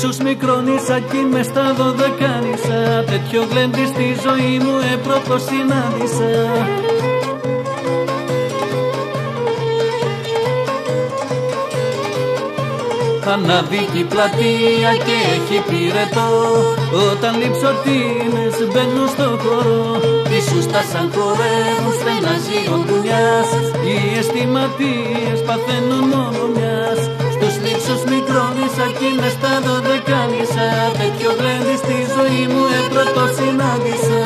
λήψους μικρόνησα κι μες στα δωδεκάνησα. Τέτοιο γλέντι στη ζωή μου πρώτο συνάντησα. Αναδίκη πλατεία και έχει πυρετό. Όταν λειψοτίνες μπαίνουν στο χώρο, οι σούστα σαν χορεύουν στενάζει ο δουλειάς. Οι αισθηματίες παθαίνουν μόνο μιας. Στους λείψους μικρόνησα κι μες στα δωδεκάνησα. Τέτοιο γλέντι στη ζωή μου πρώτο συνάντησα.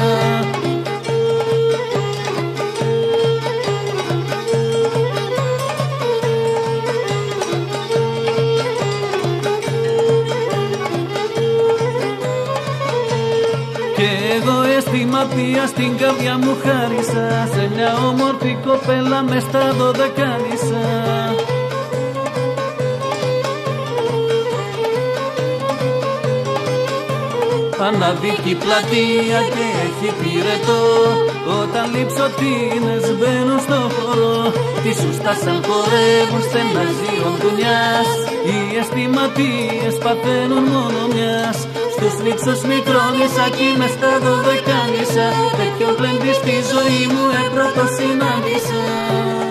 Κι εγώ αισθηματία στην καρδιά μου χάρισα, σε μια όμορφη κοπέλα μες στα δωδεκάνησα. Αναδίκη πλατεία και έχει πυρετό. Όταν λειψοτίνες μπαίνουν στο χώρο, τη σούστα σαν χορεύουν στενάζει ο ντουνιάς. Οι αισθηματίες παθαίνουν μόνο μιας. Στους λείψους μικρόνησα κι μες στα δωδεκάνησα. Τέτοιο γλέντι στη ζωή μου πρώτο συνάντησα.